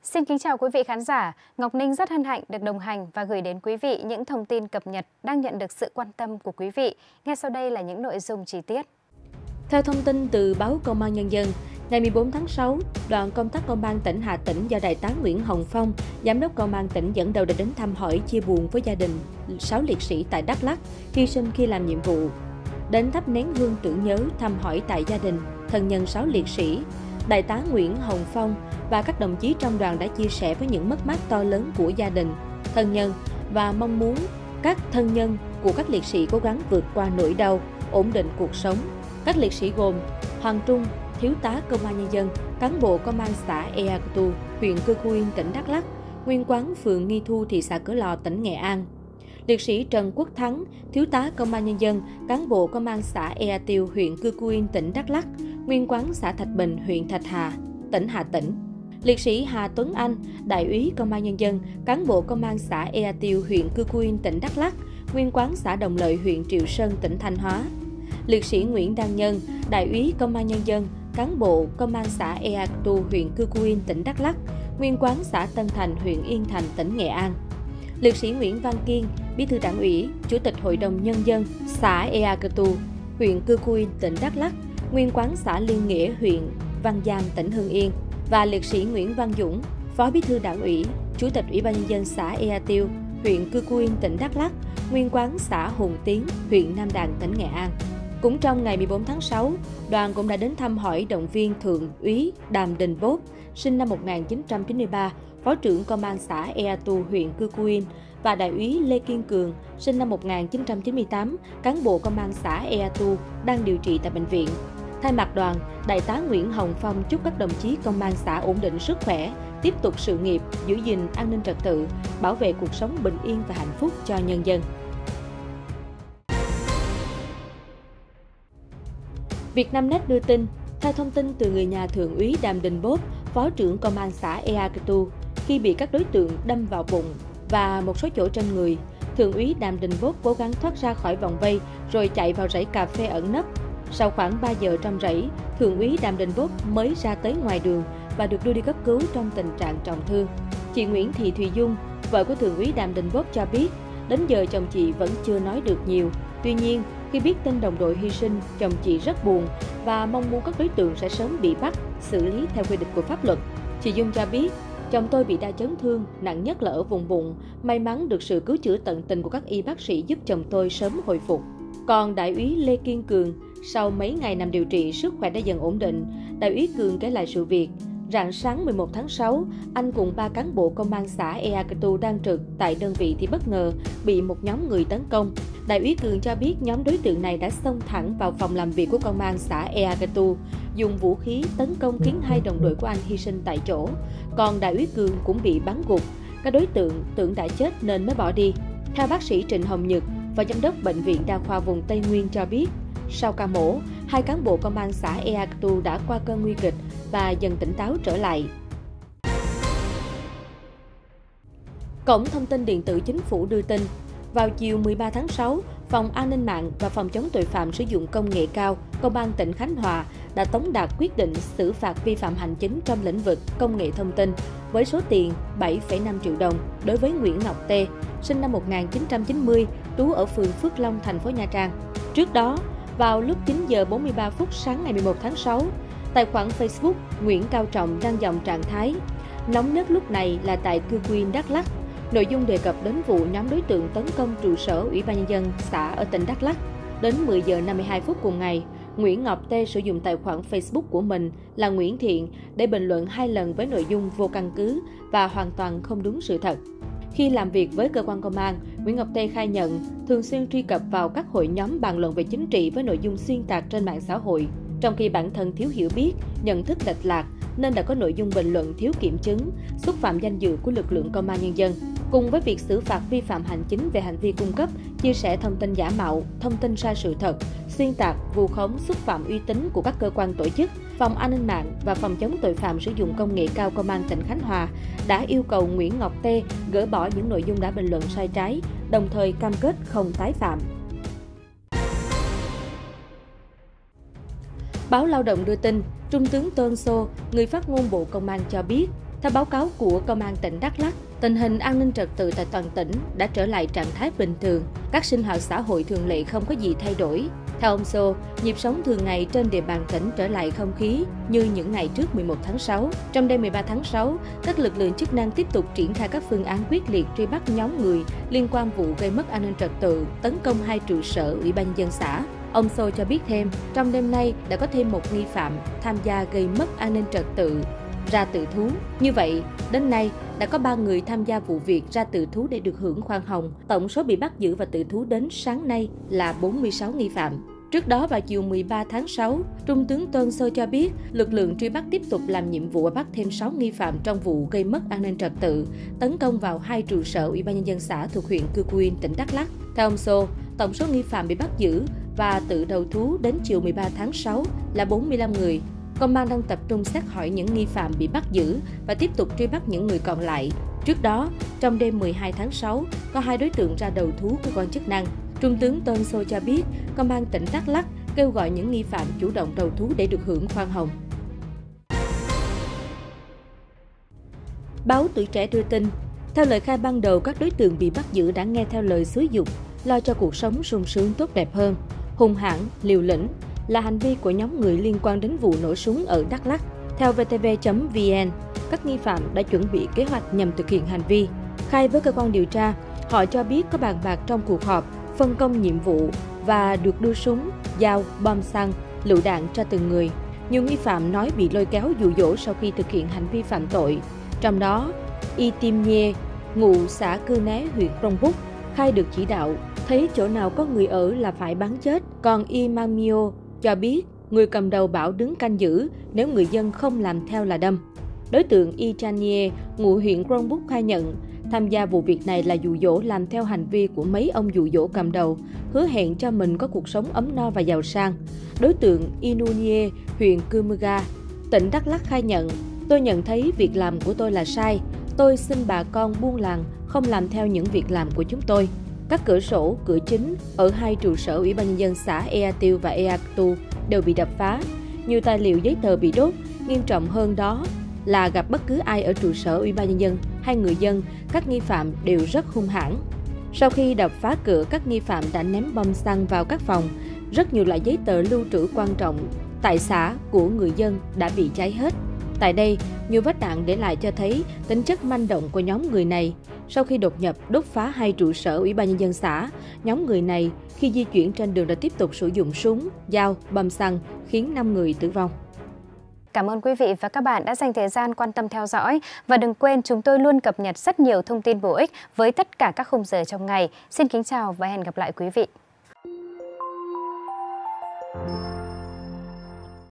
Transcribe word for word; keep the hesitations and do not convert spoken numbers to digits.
Xin kính chào quý vị khán giả. Ngọc Ninh rất hân hạnh được đồng hành và gửi đến quý vị những thông tin cập nhật đang nhận được sự quan tâm của quý vị. Ngay sau đây là những nội dung chi tiết. Theo thông tin từ báo Công an Nhân dân, ngày mười bốn tháng sáu, đoàn công tác Công an tỉnh Hà Tĩnh do Đại tá Nguyễn Hồng Phong, Giám đốc Công an tỉnh dẫn đầu đã đến thăm hỏi, chia buồn với gia đình sáu liệt sĩ tại Đắk Lắk hy sinh khi làm nhiệm vụ. Đến thắp nén hương tưởng nhớ, thăm hỏi tại gia đình, thân nhân sáu liệt sĩ, Đại tá Nguyễn Hồng Phong và các đồng chí trong đoàn đã chia sẻ với những mất mát to lớn của gia đình, thân nhân và mong muốn các thân nhân của các liệt sĩ cố gắng vượt qua nỗi đau, ổn định cuộc sống. Các liệt sĩ gồm Hoàng Trung, Thiếu tá Công an Nhân dân, cán bộ Công an xã Ea Cơ Tu, huyện Cư Cu Yên, tỉnh Đắk Lắk, nguyên quán phường Nghi Thu, thị xã Cửa Lò, tỉnh Nghệ An. Liệt sĩ Trần Quốc Thắng, Thiếu tá Công an Nhân dân, cán bộ Công an xã Ea Tiêu, huyện Cư Cu Yên, tỉnh Đắk Lắk, nguyên quán xã Thạch Bình, huyện Thạch Hà, tỉnh Hà Tĩnh. Liệt sĩ Hà Tuấn Anh, Đại úy Công an Nhân dân, cán bộ Công an xã Ea Tiêu, huyện Cư Cu Yên, tỉnh Đắk Lắk, nguyên quán xã Đồng Lợi, huyện Triệu Sơn, tỉnh Thanh Hóa. Liệt sĩ Nguyễn Đăng Nhân, Đại úy Công an Nhân dân, cán bộ Công an xã Ea Cơ Tu, huyện Cư Cu Yên, tỉnh Đắk Lắk, nguyên quán xã Tân Thành, huyện Yên Thành, tỉnh Nghệ An. Liệt sĩ Nguyễn Văn Kiên, Bí thư Đảng ủy, Chủ tịch Hội đồng Nhân dân xã Ea Cơ Tu, huyện Cư Cu Yên, tỉnh Đắk Lắk, nguyên quán xã Liên Nghĩa, huyện Văn Giang, tỉnh Hưng Yên. Và liệt sĩ Nguyễn Văn Dũng, Phó Bí thư Đảng ủy, Chủ tịch Ủy ban Nhân dân xã Ea Tiêu, huyện Cư Cu Yên, tỉnh Đắk Lắk, nguyên quán xã Hùng Tiến, huyện Nam Đàn, tỉnh Nghệ An. Cũng trong ngày mười bốn tháng sáu, đoàn cũng đã đến thăm hỏi, động viên Thượng úy Đàm Đình Bốp, sinh năm một nghìn chín trăm chín mươi ba, Phó trưởng Công an xã Ea Tu, huyện Cư Cu Yên, và Đại úy Lê Kiên Cường, sinh năm một nghìn chín trăm chín mươi tám, cán bộ Công an xã Ea Tu, đang điều trị tại bệnh viện. Thay mặt đoàn, Đại tá Nguyễn Hồng Phong chúc các đồng chí công an xã ổn định sức khỏe, tiếp tục sự nghiệp, giữ gìn an ninh trật tự, bảo vệ cuộc sống bình yên và hạnh phúc cho nhân dân. Vietnamnet đưa tin, theo thông tin từ người nhà Thượng úy Đàm Đình Bốp, Phó trưởng Công an xã Ea Cơ Tu, khi bị các đối tượng đâm vào bụng và một số chỗ trên người, Thượng úy Đàm Đình Bốp cố gắng thoát ra khỏi vòng vây rồi chạy vào rẫy cà phê ẩn nấp. Sau khoảng ba giờ trong rẫy, Thượng úy Đàm Đình Bốp mới ra tới ngoài đường và được đưa đi cấp cứu trong tình trạng trọng thương. Chị Nguyễn Thị Thùy Dung, vợ của Thượng úy Đàm Đình Bốp cho biết, đến giờ chồng chị vẫn chưa nói được nhiều. Tuy nhiên, khi biết tin đồng đội hy sinh, chồng chị rất buồn và mong muốn các đối tượng sẽ sớm bị bắt, xử lý theo quy định của pháp luật. Chị Dung cho biết, chồng tôi bị đa chấn thương, nặng nhất là ở vùng bụng. May mắn được sự cứu chữa tận tình của các y bác sĩ giúp chồng tôi sớm hồi phục. Còn Đại úy Lê Kiên Cường, sau mấy ngày nằm điều trị, sức khỏe đã dần ổn định. Đại úy Cường kể lại sự việc. Rạng sáng mười một tháng sáu, anh cùng ba cán bộ Công an xã Ea Cơ Tu đang trực tại đơn vị thì bất ngờ bị một nhóm người tấn công. Đại úy Cường cho biết nhóm đối tượng này đã xông thẳng vào phòng làm việc của Công an xã Ea Cơ Tu, dùng vũ khí tấn công khiến hai đồng đội của anh hy sinh tại chỗ. Còn Đại úy Cường cũng bị bắn gục. Các đối tượng tưởng đã chết nên mới bỏ đi. Theo bác sĩ Trịnh Hồng Nhật và giám đốc Bệnh viện Đa khoa vùng Tây Nguyên cho biết, sau ca mổ, hai cán bộ Công an xã Ea Cơ Tu đã qua cơn nguy kịch và dần tỉnh táo trở lại. Cổng thông tin điện tử Chính phủ đưa tin, vào chiều mười ba tháng sáu, Phòng An ninh mạng và Phòng chống tội phạm sử dụng công nghệ cao, Công an tỉnh Khánh Hòa đã tống đạt quyết định xử phạt vi phạm hành chính trong lĩnh vực công nghệ thông tin với số tiền bảy phẩy năm triệu đồng đối với Nguyễn Ngọc Tê, sinh năm một nghìn chín trăm chín mươi, trú ở phường Phước Long, thành phố Nha Trang. Trước đó, vào lúc chín giờ bốn mươi ba phút sáng ngày mười một tháng sáu, tài khoản Facebook Nguyễn Cao Trọng đăng dòng trạng thái nóng nhất lúc này là tại Cư Cu Yên, Đắk Lắk. Nội dung đề cập đến vụ nhóm đối tượng tấn công trụ sở Ủy ban Nhân dân xã ở tỉnh Đắk Lắk. Đến mười giờ năm mươi hai phút cùng ngày, Nguyễn Ngọc Tê sử dụng tài khoản Facebook của mình là Nguyễn Thiện để bình luận hai lần với nội dung vô căn cứ và hoàn toàn không đúng sự thật. Khi làm việc với cơ quan công an, Nguyễn Ngọc Tê khai nhận thường xuyên truy cập vào các hội nhóm bàn luận về chính trị với nội dung xuyên tạc trên mạng xã hội, trong khi bản thân thiếu hiểu biết, nhận thức lệch lạc nên đã có nội dung bình luận thiếu kiểm chứng, xúc phạm danh dự của lực lượng Công an Nhân dân. Cùng với việc xử phạt vi phạm hành chính về hành vi cung cấp, chia sẻ thông tin giả mạo, thông tin sai sự thật, xuyên tạc, vu khống, xúc phạm uy tín của các cơ quan tổ chức, Phòng An ninh mạng và Phòng chống tội phạm sử dụng công nghệ cao Công an tỉnh Khánh Hòa đã yêu cầu Nguyễn Ngọc Tê gỡ bỏ những nội dung đã bình luận sai trái, đồng thời cam kết không tái phạm. Báo Lao động đưa tin, Trung tướng Tôn Sô, người phát ngôn Bộ Công an cho biết, Theo báo cáo của Công an tỉnh Đắk Lắk, tình hình an ninh trật tự tại toàn tỉnh đã trở lại trạng thái bình thường, các sinh hoạt xã hội thường lệ không có gì thay đổi. Theo ông Sô, nhịp sống thường ngày trên địa bàn tỉnh trở lại không khí như những ngày trước mười một tháng sáu. Trong đêm mười ba tháng sáu, các lực lượng chức năng tiếp tục triển khai các phương án quyết liệt truy bắt nhóm người liên quan vụ gây mất an ninh trật tự, tấn công hai trụ sở Ủy ban nhân dân xã. Ông Sô cho biết thêm, trong đêm nay đã có thêm một nghi phạm tham gia gây mất an ninh trật tự ra tự thú. Như vậy, đến nay đã có ba người tham gia vụ việc ra tự thú để được hưởng khoan hồng. Tổng số bị bắt giữ và tự thú đến sáng nay là bốn mươi sáu nghi phạm. Trước đó vào chiều mười ba tháng sáu, Trung tướng Tôn Sô cho biết lực lượng truy bắt tiếp tục làm nhiệm vụ và bắt thêm sáu nghi phạm trong vụ gây mất an ninh trật tự, tấn công vào hai trụ sở Ủy ban nhân dân xã thuộc huyện Cư Quyên, tỉnh Đắk Lắk. Theo ông Sô, tổng số nghi phạm bị bắt giữ và tự đầu thú đến chiều mười ba tháng sáu là bốn mươi lăm người. Công an đang tập trung xét hỏi những nghi phạm bị bắt giữ và tiếp tục truy bắt những người còn lại. Trước đó, trong đêm mười hai tháng sáu, có hai đối tượng ra đầu thú cơ quan chức năng. Trung tướng Tôn Sô cho biết, Công an tỉnh Đắk Lắk kêu gọi những nghi phạm chủ động đầu thú để được hưởng khoan hồng. Báo Tuổi Trẻ đưa tin, theo lời khai ban đầu, các đối tượng bị bắt giữ đã nghe theo lời xúi giục, lo cho cuộc sống sung sướng tốt đẹp hơn, hung hãn, liều lĩnh là hành vi của nhóm người liên quan đến vụ nổ súng ở Đắk Lắk. Theo vê tê vê chấm vê en, các nghi phạm đã chuẩn bị kế hoạch nhằm thực hiện hành vi. Khai với cơ quan điều tra, họ cho biết có bàn bạc trong cuộc họp, phân công nhiệm vụ và được đưa súng, dao, bom xăng, lựu đạn cho từng người. Nhiều nghi phạm nói bị lôi kéo dụ dỗ sau khi thực hiện hành vi phạm tội. Trong đó, Y Tim Nhê, ngụ xã Cư Né, huyện Krông Búc, khai được chỉ đạo, thấy chỗ nào có người ở là phải bắn chết. Còn Y Mang Mio cho biết người cầm đầu bảo đứng canh giữ, nếu người dân không làm theo là đâm. Đối tượng Y Chan Nhê, ngụ huyện Krông Búc khai nhận, tham gia vụ việc này là dụ dỗ làm theo hành vi của mấy ông dụ dỗ cầm đầu, hứa hẹn cho mình có cuộc sống ấm no và giàu sang. Đối tượng Inu Nhê, huyện Cư Mơ Ga, tỉnh Đắk Lắk khai nhận, tôi nhận thấy việc làm của tôi là sai. Tôi xin bà con buôn làng không làm theo những việc làm của chúng tôi. Các cửa sổ, cửa chính ở hai trụ sở Ủy ban nhân dân xã Ea Tiêu và Ea Tu đều bị đập phá. Nhiều tài liệu giấy tờ bị đốt. Nghiêm trọng hơn đó là gặp bất cứ ai ở trụ sở Ủy ban nhân dân hay người dân, các nghi phạm đều rất hung hãn. Sau khi đập phá cửa, các nghi phạm đã ném bom xăng vào các phòng. Rất nhiều loại giấy tờ lưu trữ quan trọng tại xã của người dân đã bị cháy hết. Tại đây, nhiều vết đạn để lại cho thấy tính chất manh động của nhóm người này. Sau khi đột nhập, đốt phá hai trụ sở Ủy ban nhân dân xã, nhóm người này khi di chuyển trên đường đã tiếp tục sử dụng súng, dao, bom xăng, khiến năm người tử vong. Cảm ơn quý vị và các bạn đã dành thời gian quan tâm theo dõi. Và đừng quên, chúng tôi luôn cập nhật rất nhiều thông tin bổ ích với tất cả các khung giờ trong ngày. Xin kính chào và hẹn gặp lại quý vị.